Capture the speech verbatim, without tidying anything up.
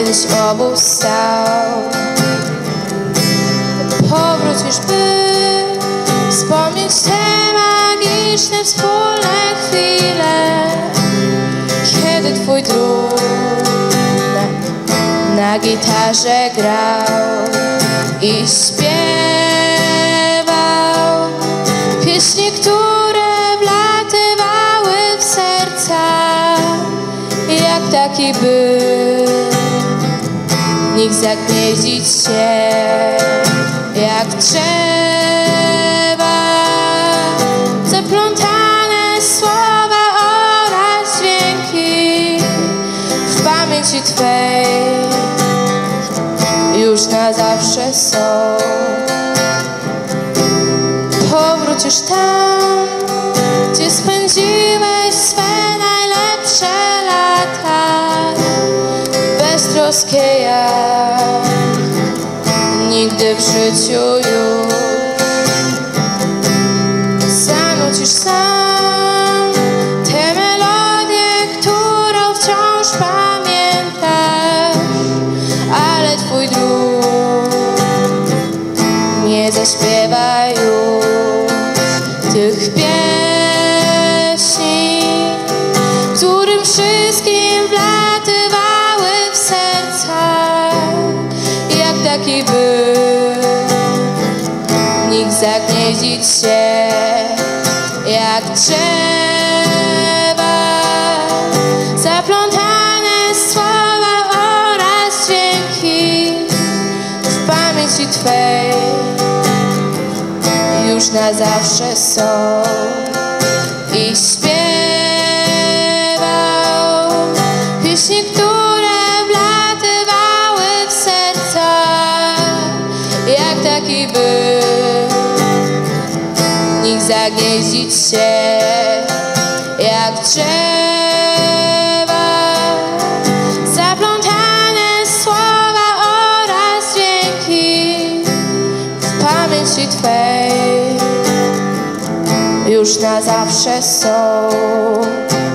tyś obóz stał. Powrócisz, by wspomnieć te magiczne wspólne chwile, kiedy twój drut na, na gitarze grał i śpiewał pieśni, które wlatywały w serca, jak taki by w nich zagnieździć się jak drzewa. Zaplątane słowa oraz dźwięki w pamięci twej już na zawsze są. Powrócisz tam, gdzie spędziłeś swe najlepsze lata, beztroskie jak nigdy w życiu już. Zanucisz sam tę melodię, którą wciąż pamiętasz, ale twój drut nie zaśpiewa już tych pieśni, którym wszystkim wlatywały w serca, jak taki by w nich zagnieździć się jak drzewa. Zaplątane słowa oraz dźwięki w pamięci twej już na zawsze są. I śpiewał pieśni, które wlatywały w serca, jak taki by w nich zagnieździć się jak drzewa. Zaplątane słowa oraz dźwięki w pamięci twej już na zawsze są.